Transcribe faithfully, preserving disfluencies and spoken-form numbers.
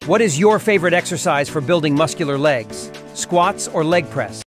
What is your favorite exercise for building muscular legs? Squats or leg press?